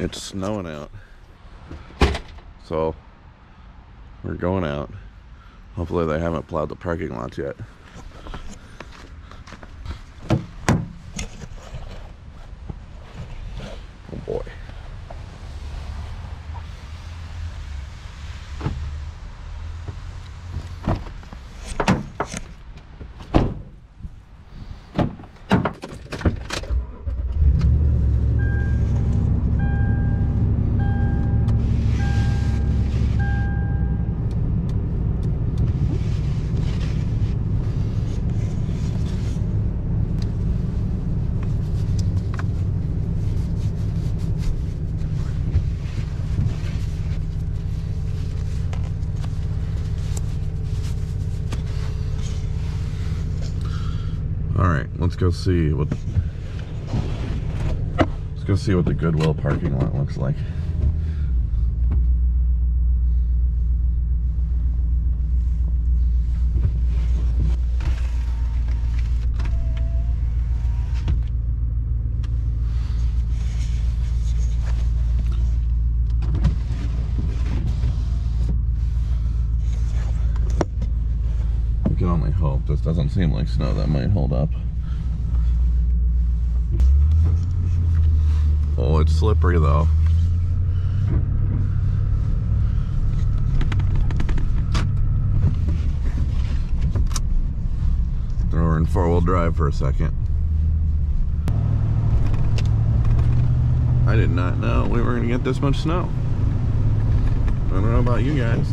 It's snowing out, so we're going out. Hopefully they haven't plowed the parking lots yet. Oh boy. Alright, let's go see what the Goodwill parking lot looks like. We can only hope this doesn't seem like snow that might hold up. Oh, it's slippery though. Throw her in four-wheel drive for a second. I did not know we were gonna get this much snow. I don't know about you guys,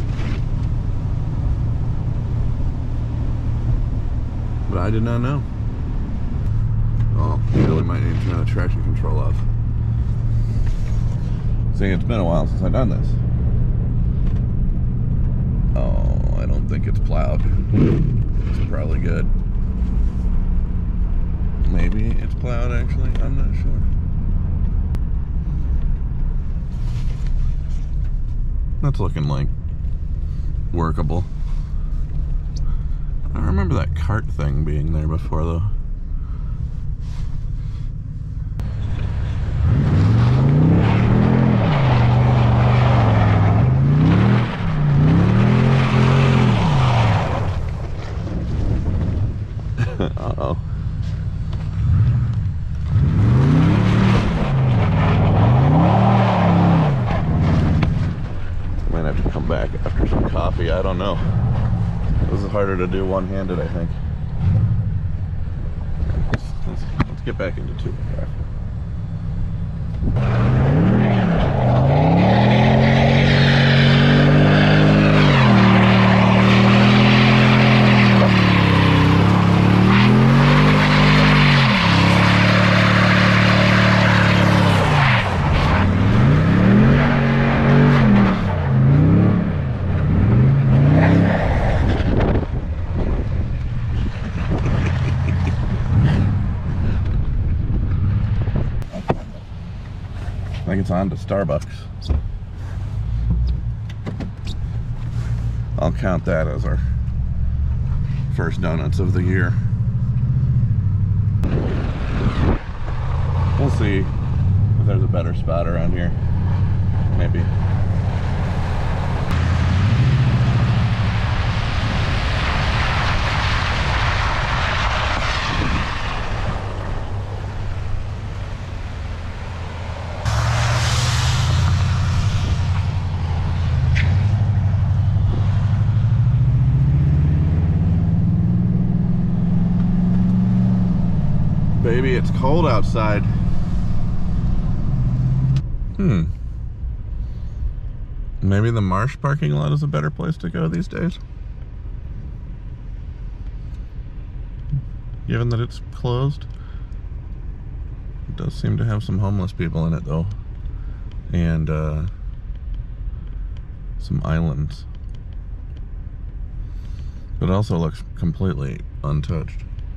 but I did not know. Well, we really might need to turn the traction control off. See, it's been a while since I've done this. Oh, I don't think it's plowed. It's probably good. Maybe it's plowed actually, I'm not sure. That's looking like workable. I remember that cart thing being there before though. Uh-oh. Might have to come back after some coffee, I don't know. This is harder to do one-handed, I think. Let's get back into two. I think it's on to Starbucks. I'll count that as our first donuts of the year. We'll see if there's a better spot around here. Maybe. Baby, it's cold outside. Maybe the Marsh parking lot is a better place to go these days. Given that it's closed. It does seem to have some homeless people in it though. And some islands. But it also looks completely untouched.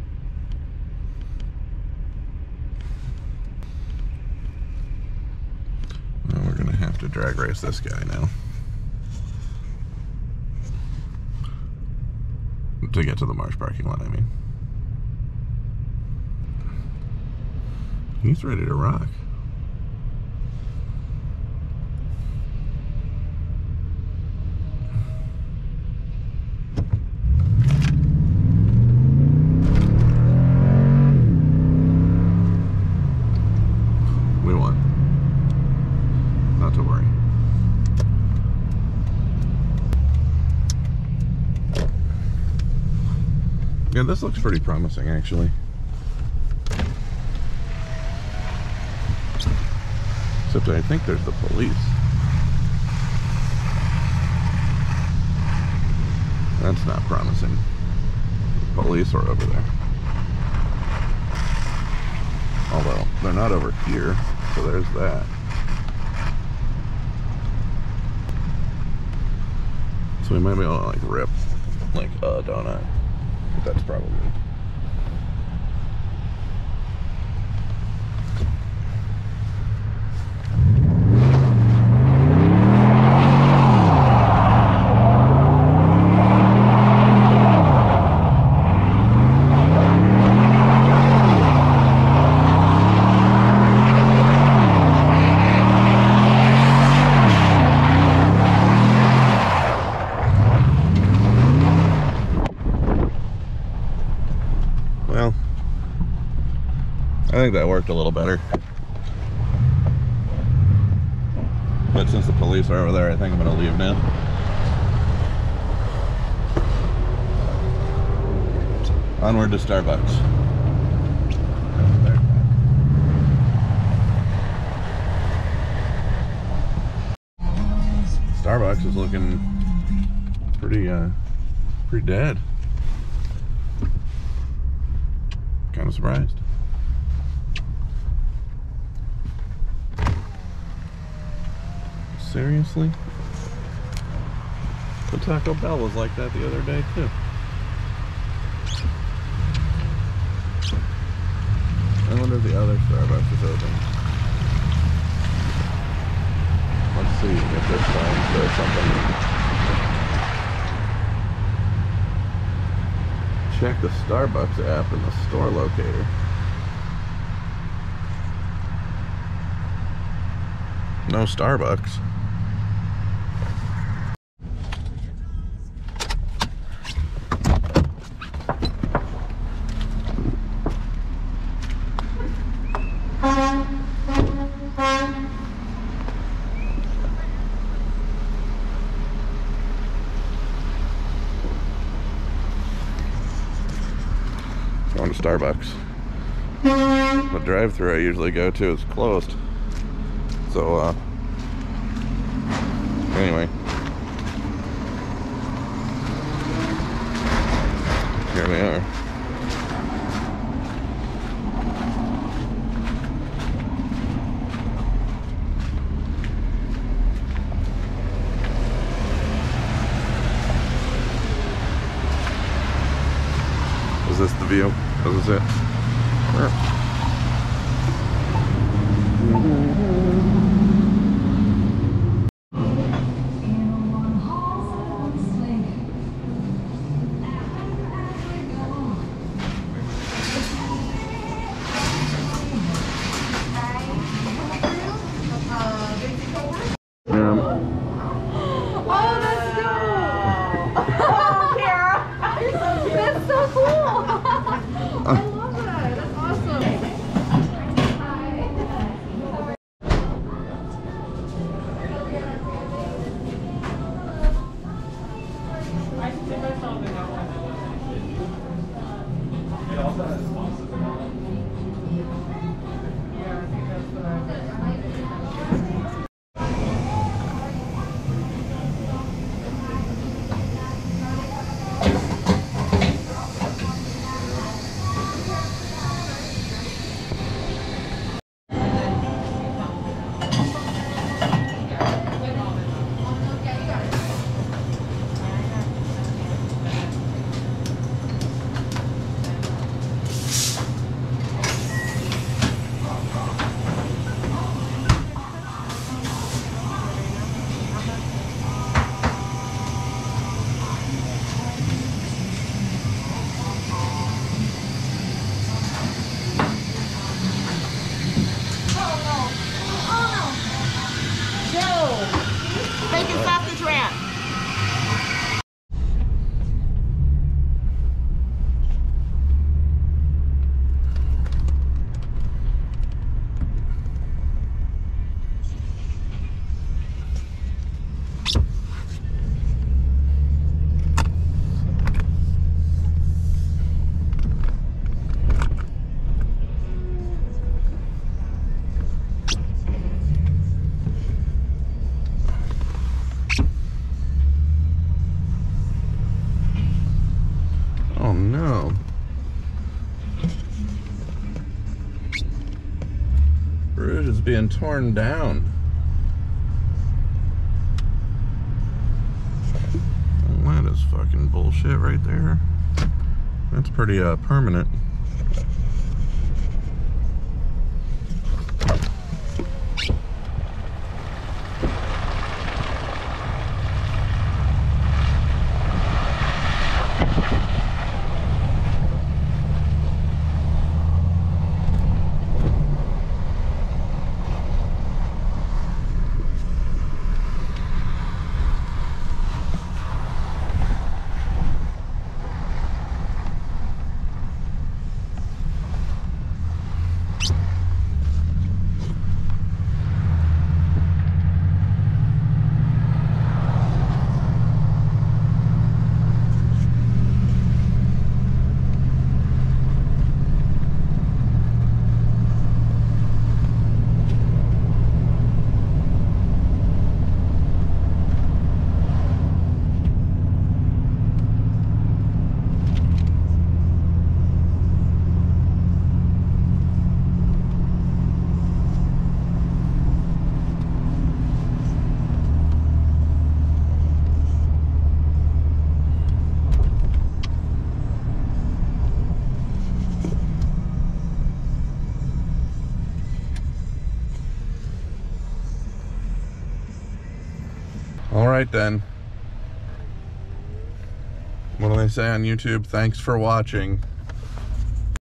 Well, we're gonna have to drag race this guy now to get to the Marsh parking lot, I mean. He's ready to rock. Yeah, this looks pretty promising, actually. Except I think there's the police. That's not promising. Police are over there. Although, they're not over here, so there's that. So we might be able to, like, rip, like, a donut. But that's probably... Well, I think that worked a little better. But since the police are over there, I think I'm gonna leave now. Onward to Starbucks. Starbucks is looking pretty dead. Kind of surprised. Seriously? The Taco Bell was like that the other day too. I wonder if the other Starbucks is open. Let's see if this time says something. Check the Starbucks app in the store locator. No Starbucks. Going to Starbucks. The drive-thru I usually go to is closed. So, anyway. Here we are. Is this the view? Is this it? Sure. no. Bridge is being torn down. Well, that is fucking bullshit right there. That's pretty permanent. All right then. What do they say on YouTube? Thanks for watching.